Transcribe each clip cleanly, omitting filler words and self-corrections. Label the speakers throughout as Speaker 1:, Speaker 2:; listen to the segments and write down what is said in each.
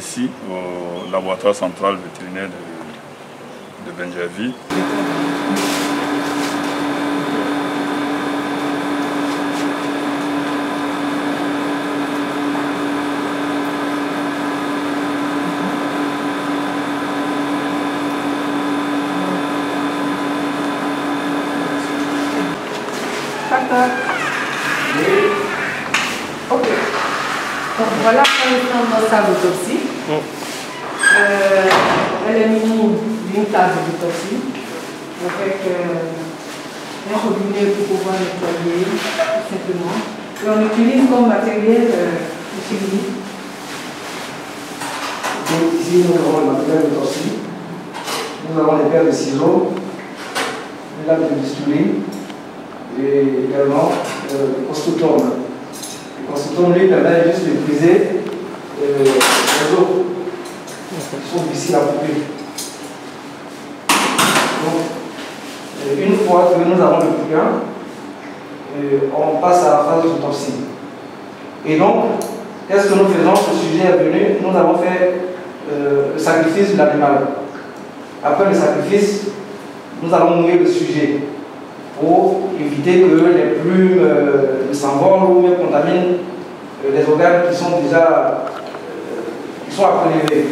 Speaker 1: ici au laboratoire central vétérinaire de Benjavi.
Speaker 2: Ok. Donc voilà notre salle d'autopsie. Elle est munie d'une table d'autopsie avec un robinet pour pouvoir nettoyer tout simplement. Et on utilise comme matériel chimique.
Speaker 3: Ici nous avons le matériel d'autopsie. Nous avons des paires de ciseaux, une lame de bistouri et également le costotome. Le costotome lui permet juste de briser les os qui sont difficiles à couper. Donc, une fois que nous avons le client, on passe à la phase d'autopsie. Et donc, qu'est-ce que nous faisons? Ce sujet est venu, nous avons fait le sacrifice de l'animal. Après le sacrifice, nous allons mouiller le sujet pour éviter que les plumes s'envolent ou même contaminent les organes qui sont déjà à prélever.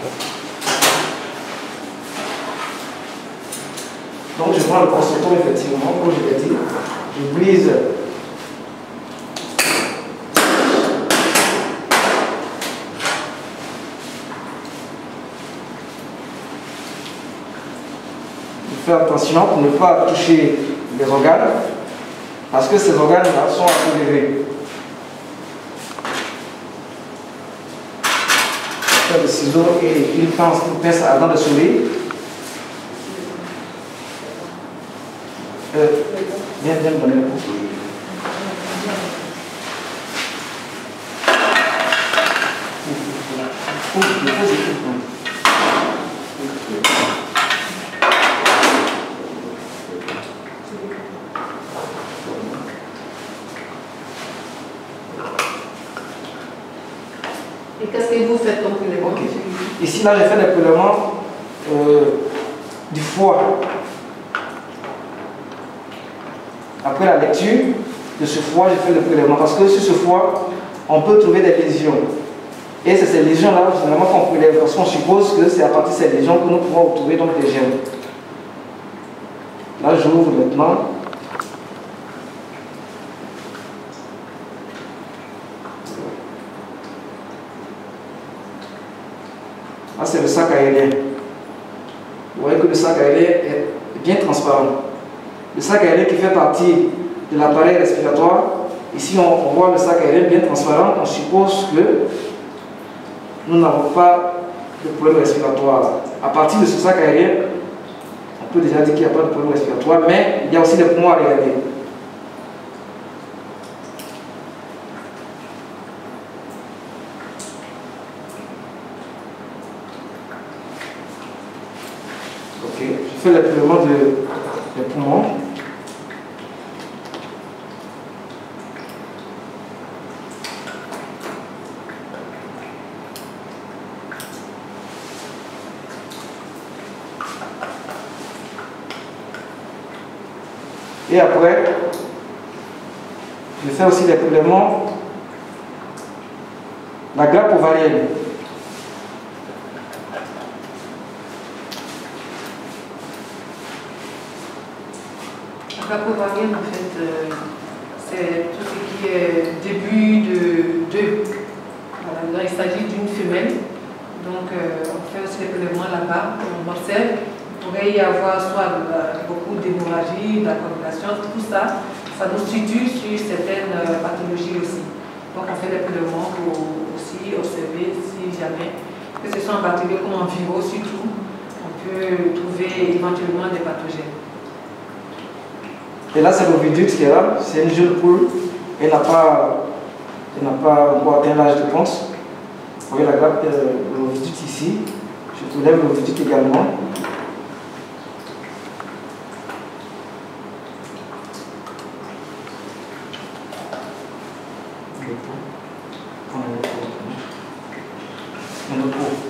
Speaker 3: Donc je prends le prostotome effectivement, comme je l'ai dit, je brise faire attention pour ne pas toucher les organes, parce que ces organes-là sont à prélever. Faire le ciseau et une pince à dents de souris. Viens me donner le coup.
Speaker 2: Et qu'est-ce que vous faites comme prélèvement?
Speaker 3: Okay. Ici, là, j'ai fait des prélèvements du foie. Après la lecture de ce foie, j'ai fait le prélèvement parce que sur ce foie, on peut trouver des lésions. Et c'est ces lésions-là, généralement, qu'on prélève parce qu'on suppose que c'est à partir de ces lésions que nous pouvons retrouver donc des germes. Là, j'ouvre maintenant. Là, c'est le sac aérien. Vous voyez que le sac aérien est bien transparent. Le sac aérien qui fait partie de l'appareil respiratoire, ici on voit le sac aérien bien transparent, on suppose que nous n'avons pas de problème respiratoire. À partir de ce sac aérien, on peut déjà dire qu'il n'y a pas de problème respiratoire, mais il y a aussi des poumons à regarder. Ok, je fais le prélèvement des poumons. Et après, je fais aussi les prélèvements, la grappe ovarienne.
Speaker 2: La grappe ovarienne, en fait, c'est tout ce qui est début d'œuf. Voilà, il s'agit d'une femelle. Donc, on fait aussi les prélèvements là-bas. On observe. Il pourrait y avoir soit beaucoup d'hémorragie, d'accommodation, tout ça, ça nous situe sur certaines pathologies aussi. Donc on fait des prélèvements pour aussi observer si jamais, que ce soit en bactéries comme en virus surtout, on peut trouver éventuellement des pathogènes.
Speaker 3: Et là c'est l'oviduct qui est là, c'est une jeune poule, elle n'a pas encore atteint l'âge de ponce. Vous voyez la grappe de l'oviduct ici, je soulève l'oviduct également. dans notre peau.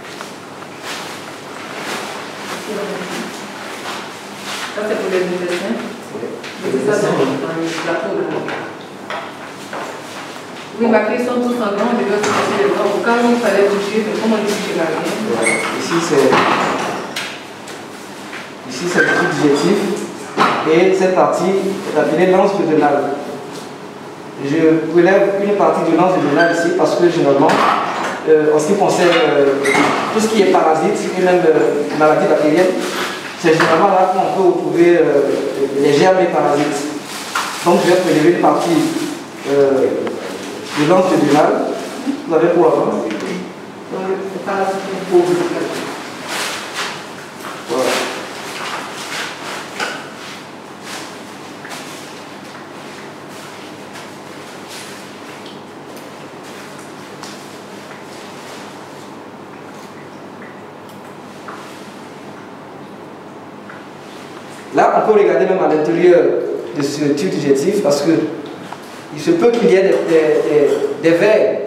Speaker 2: Ça, c'est pour les intestins. C'est ça dans le plateau. Oui, ma question tout simplement, on devait se passer les bras. Au cas où il fallait toucher, mais comment on touche la main?
Speaker 3: Ici, c'est le truc digestif. Et cette partie est appelée l'anse duodénale. Je relève une partie de l'anse duodénale ici parce que généralement, en ce qui concerne tout ce qui est parasite et même maladie bactérienne, c'est généralement là qu'on peut retrouver les germes et parasites. Donc je vais prélever une partie de l'anse duodénale. Vous avez pour la main.
Speaker 2: C'est parasite pauvre.
Speaker 3: Voilà. Là, on peut regarder même à l'intérieur de ce tube digestif parce que il se peut qu'il y ait des vers.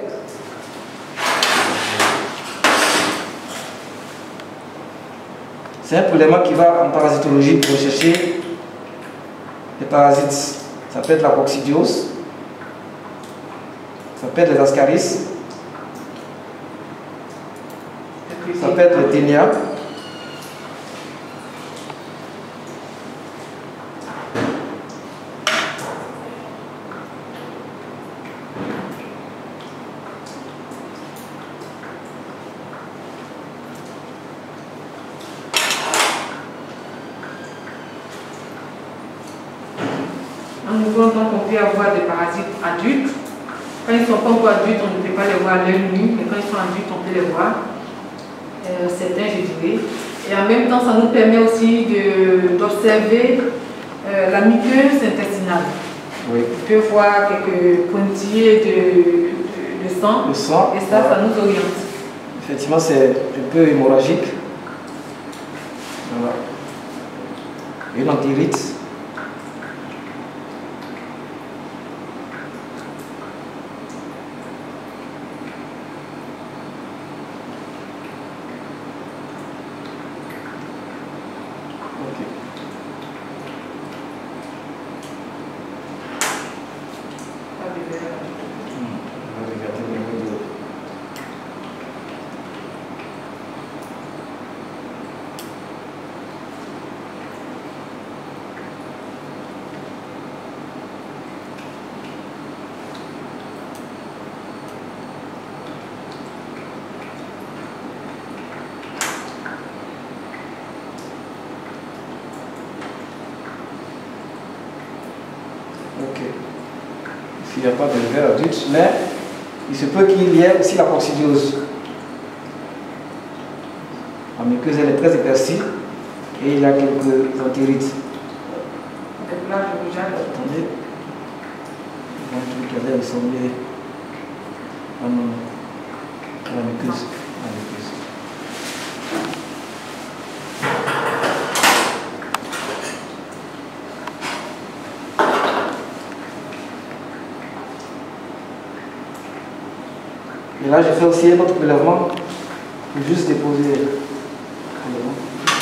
Speaker 3: C'est un problème qui va en parasitologie pour chercher les parasites. Ça peut être la coccidiose, ça peut être les ascaris, ça peut être le ténia.
Speaker 2: En nouveau, donc, on peut avoir des parasites adultes. Quand ils ne sont pas encore adultes, on ne peut pas les voir à l'œil nu, mais quand ils sont adultes, on peut les voir. Certains, je dirais. Et en même temps, ça nous permet aussi d'observer la muqueuse intestinale.
Speaker 3: Oui.
Speaker 2: On peut voir quelques pointillés de sang.
Speaker 3: Le sang.
Speaker 2: Et ça, ça nous oriente.
Speaker 3: Effectivement, c'est un peu hémorragique. Voilà. Une entérite. Il n'y a pas de vers adulte, mais il se peut qu'il y ait aussi la coccidiose. La muqueuse, elle est très épaissie et il y a quelques entérites. Attendez. Il va ressembler à la muqueuse. Et là, j'ai fait aussi un autre prélèvement pour juste déposer le prélèvement.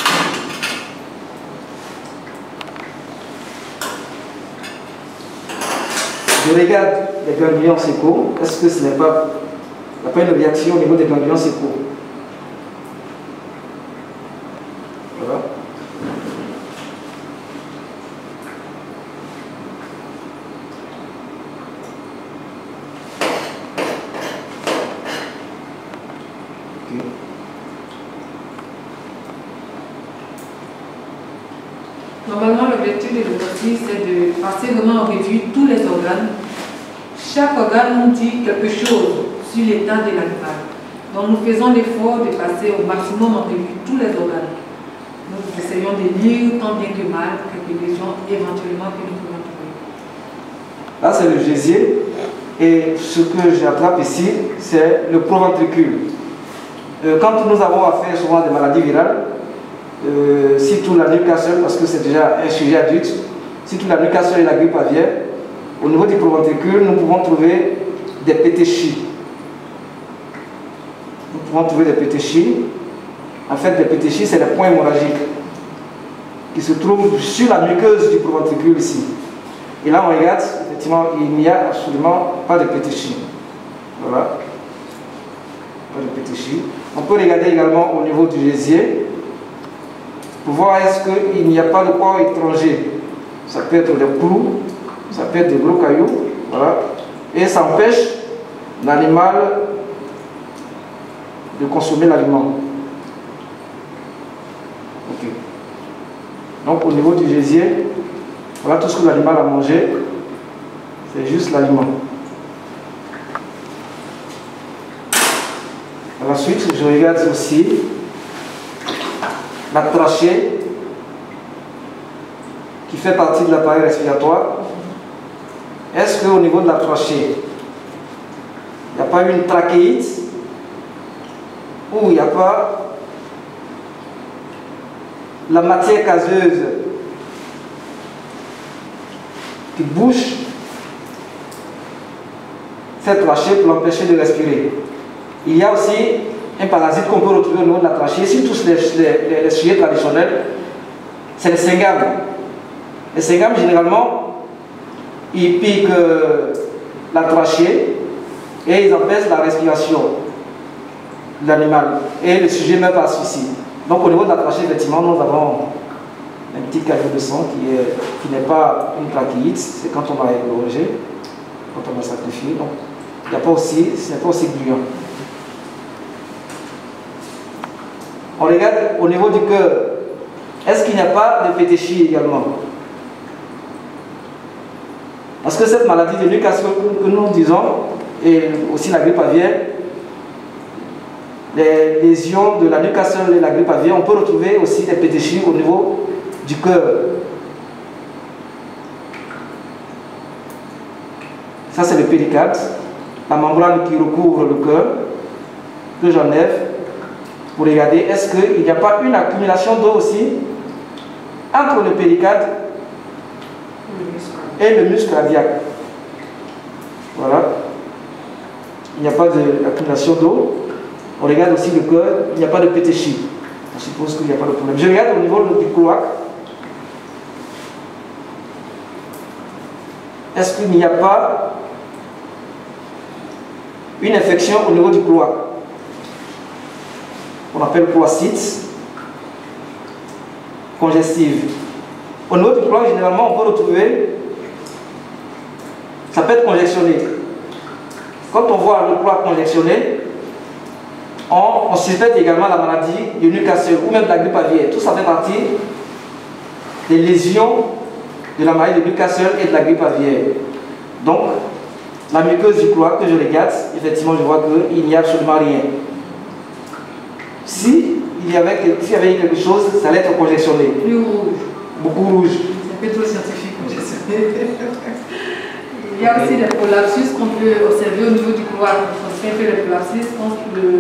Speaker 3: Je regarde les ganglions sécaux. Est-ce que ce n'est pas, il n'y a pas une réaction au niveau des ganglions sécaux? Voilà.
Speaker 2: Normalement, l'objectif de l'autopsie, c'est de passer vraiment en revue tous les organes. Chaque organe nous dit quelque chose sur l'état de l'animal. Donc, nous faisons l'effort de passer au maximum en revue tous les organes. Nous essayons de lire tant bien que mal quelques lésions éventuellement que nous pouvons trouver.
Speaker 3: Là, c'est le gésier. Et ce que j'attrape ici, c'est le proventricule. Quand nous avons affaire souvent à des maladies virales, surtout la Newcastle, parce que c'est déjà un sujet adulte, surtout la Newcastle et la grippe aviaire, au niveau du proventricule, nous pouvons trouver des pétéchies. Nous pouvons trouver des pétéchies. En fait, les pétéchies, c'est les points hémorragiques qui se trouvent sur la muqueuse du proventricule ici. Et là, on regarde, effectivement, il n'y a absolument pas de pétéchies. Voilà. Pas de pétéchies. On peut regarder également au niveau du gésier pour voir est-ce qu'il n'y a pas de corps étranger. Ça peut être des clous, ça peut être des gros cailloux. Voilà. Et ça empêche l'animal de consommer l'aliment. Ok. Donc au niveau du gésier, voilà tout ce que l'animal a mangé, c'est juste l'aliment. À la suite, je regarde aussi la trachée qui fait partie de l'appareil respiratoire. Est-ce qu'au niveau de la trachée, il n'y a pas eu une trachéite ou il n'y a pas la matière gazeuse qui bouche cette trachée pour l'empêcher de respirer? Il y a aussi un parasite qu'on peut retrouver au niveau de la trachée. Si tous les sujets traditionnels, c'est les syngam. Les syngam, généralement, ils piquent la trachée et ils empêchent la respiration de l'animal. Et le sujet meurt par suicide. Donc au niveau de la trachée, effectivement, nous avons un petit caillot de sang qui n'est pas une trachéite, c'est quand on va égorger, quand on va sacrifier. Donc il n'y a pas aussi, ce n'est pas aussi gluant. On regarde au niveau du cœur. Est-ce qu'il n'y a pas de pétéchie également? Parce que cette maladie de Newcastle que nous disons, et aussi la grippe aviaire, les lésions de la Newcastle et la grippe aviaire, on peut retrouver aussi des pétéchies au niveau du cœur. Ça c'est le péricarde, la membrane qui recouvre le cœur, que j'enlève pour regarder est-ce qu'il n'y a pas une accumulation d'eau aussi entre le péricarde et le muscle cardiaque. Voilà. Il n'y a pas d'accumulation d'eau. On regarde aussi le cœur, il n'y a pas de pétéchie. On suppose qu'il n'y a pas de problème. Je regarde au niveau du cloaque. Est-ce qu'il n'y a pas une infection au niveau du cloaque? On appelle cloacite congestive. Au niveau du cloaque, généralement, on peut retrouver, ça peut être congestionné. Quand on voit le cloaque congestionné, on suspecte également la maladie de Newcastle ou même de la grippe aviaire. Tout ça fait partie des lésions de la maladie de Newcastle et de la grippe aviaire. Donc, la muqueuse du cloaque que je regarde, effectivement, je vois qu'il n'y a absolument rien. S'il y avait quelque chose, ça allait être congestionné.
Speaker 2: Plus rouge.
Speaker 3: Beaucoup rouge.
Speaker 2: C'est un peu trop scientifique, congestionné. Il y a aussi des prolapsus qu'on peut observer au niveau du cloaque. Quand on fait le prolapsus, quand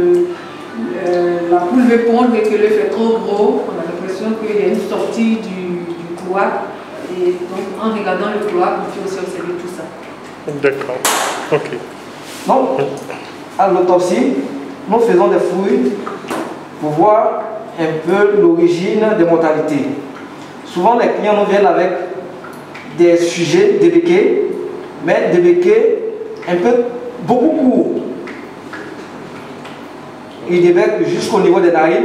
Speaker 2: la poule veut pondre et que l'œuf est trop gros, on a l'impression qu'il y a une sortie du cloaque. Et donc, en regardant le cloaque, on peut aussi observer tout ça.
Speaker 4: D'accord. Ok.
Speaker 3: Donc, à l'autopsie, nous faisons des fouilles pour voir un peu l'origine des mortalités. Souvent, les clients nous viennent avec des sujets débéqués, mais débéqués un peu beaucoup courts. Ils débéquent jusqu'au niveau des narines.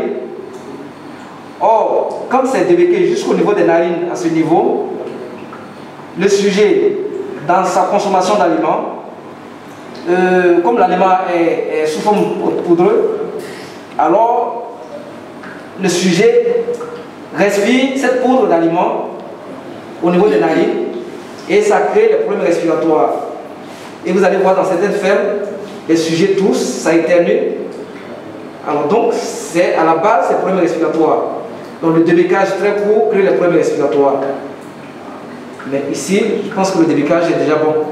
Speaker 3: Or, comme c'est débéqué jusqu'au niveau des narines à ce niveau, le sujet, dans sa consommation d'aliments, comme l'aliment est sous forme poudreux, alors le sujet respire cette poudre d'aliment au niveau des narines et ça crée les problèmes respiratoires. Et vous allez voir dans certaines fermes, les sujets toussent, ça éternue. Alors donc, c'est à la base ces problèmes respiratoires. Donc le débéquage très court crée les problèmes respiratoires. Mais ici, je pense que le débéquage est déjà bon.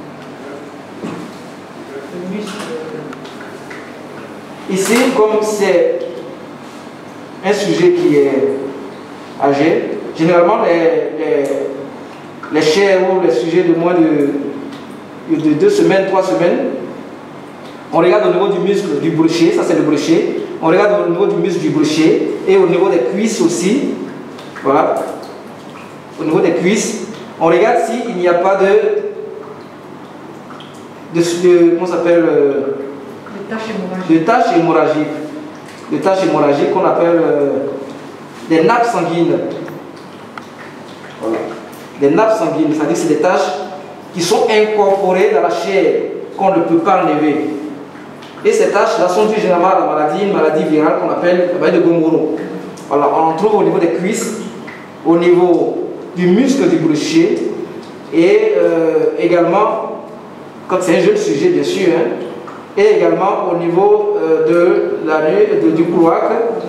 Speaker 3: Ici, comme c'est un sujet qui est âgé, généralement les chairs ou les sujets de moins de 2 semaines, 3 semaines, On regarde au niveau du muscle du brochet, ça c'est le brochet. On regarde au niveau du muscle du brochet et au niveau des cuisses aussi. Voilà. Au niveau des cuisses, on regarde s'il n'y a pas comment ça s'appelle, de taches hémorragiques. De taches hémorragiques qu'on appelle des nappes sanguines. Voilà. Des nappes sanguines, c'est-à-dire que c'est des taches qui sont incorporées dans la chair qu'on ne peut pas enlever. Et ces taches-là sont dues généralement à la maladie, une maladie virale qu'on appelle la maladie de Gomoro. Voilà, on en trouve au niveau des cuisses, au niveau du muscle du brochet et également, comme c'est un jeune sujet bien sûr, hein, et également au niveau de la nuque, du cloaque,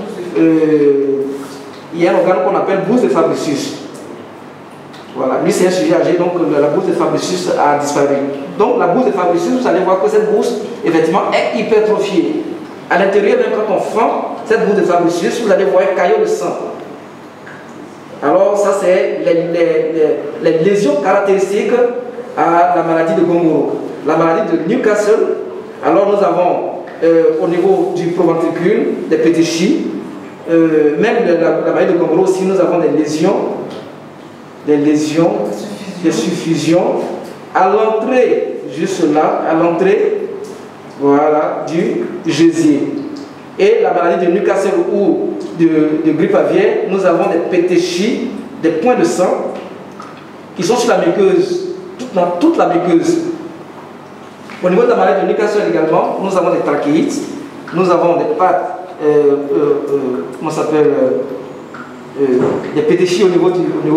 Speaker 3: il y a un organe qu'on appelle bourse de Fabricius. Voilà, lui c'est un sujet âgé, donc la bourse de Fabricius a disparu. Donc la bourse de Fabricius, vous allez voir que cette bourse, effectivement, est hypertrophiée. À l'intérieur, même quand on fend cette bourse de Fabricius, vous allez voir un caillot de sang. Alors ça c'est les lésions caractéristiques à la maladie de Gomoro. La maladie de Newcastle, alors nous avons au niveau du proventricule, des pétéchies, même la maladie de Gomoro aussi, nous avons des lésions, des suffusions, à l'entrée, juste là, à l'entrée, voilà, du gésier. Et la maladie de Newcastle ou de grippe aviaire, nous avons des pétéchies, des points de sang qui sont sur la muqueuse, dans toute la muqueuse. Au niveau de la maladie de Newcastle également, nous avons des trachéites, nous avons des pattes, comment ça s'appelle, des pétéchies au niveau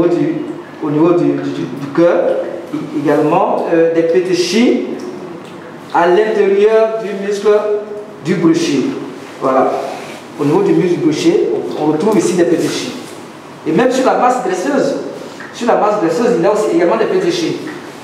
Speaker 3: du cœur, également des pétéchies à l'intérieur du muscle du brochet. Voilà. Au niveau du muscle du brochet, on retrouve ici des pétéchies. Et même sur la masse graisseuse, il y a aussi également des pétéchies.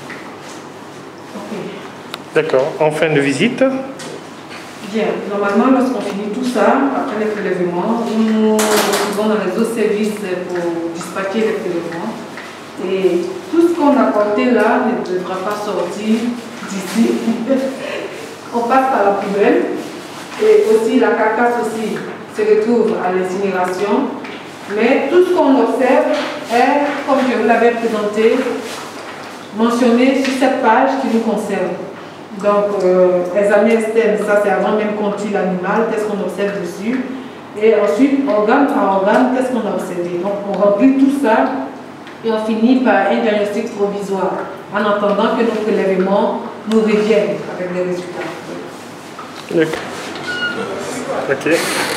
Speaker 4: D'accord. En fin de visite.
Speaker 2: Bien. Normalement, lorsqu'on finit tout ça, après les prélèvements, nous nous retrouvons dans les autres services pour dispatcher les prélèvements. Et tout ce qu'on a porté là ne devra pas sortir d'ici. On passe par la poubelle. Et aussi la carcasse aussi se retrouve à l'incinération. Mais tout ce qu'on observe est, comme je vous l'avais présenté, mentionné sur cette page qui nous concerne. Donc, examen externe, ça c'est avant même qu'on tue l'animal, qu'est-ce qu'on observe dessus. Et ensuite, organe par organe, qu'est-ce qu'on a observé. Donc, on remplit tout ça et on finit par un diagnostic provisoire, en attendant que nos prélèvements nous reviennent avec les résultats.
Speaker 4: Ok.